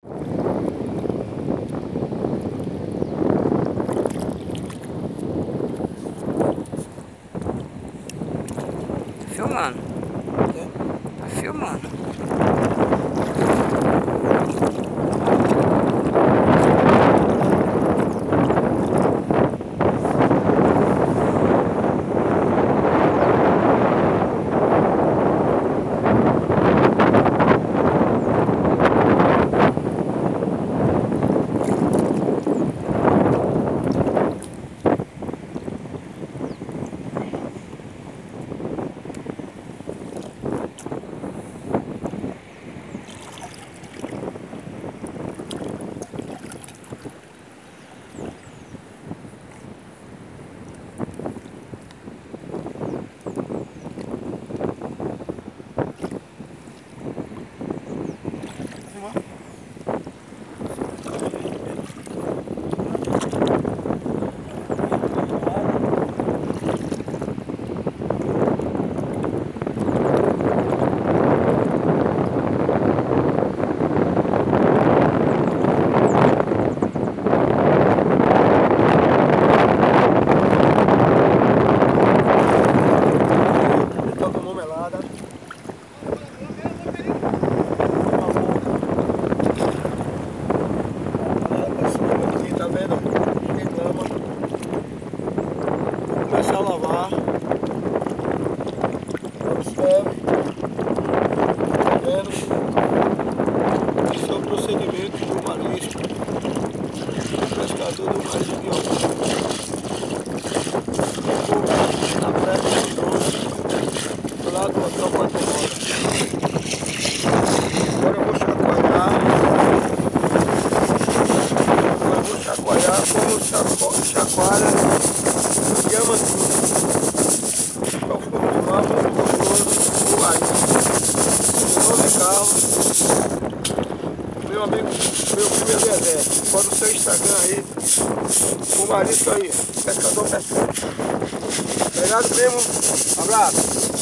Filmando. Tá filmando. Começar a lavar. Observe. Tá vendo? Esse é o procedimento do marisco. O pescador do marisco de Olinda. Na pressa do doce, do lado da tropa automóvel. Agora eu vou chacoalhar. Como chacoalha, chama tudo. Para o fogo de mapa, gostoso, o marisco. Meu nome é Carlos. Meu amigo, meu filho é Zezé. Pode o seu Instagram aí. O marisco aí, pescador pescando. Obrigado, primo. Abraço.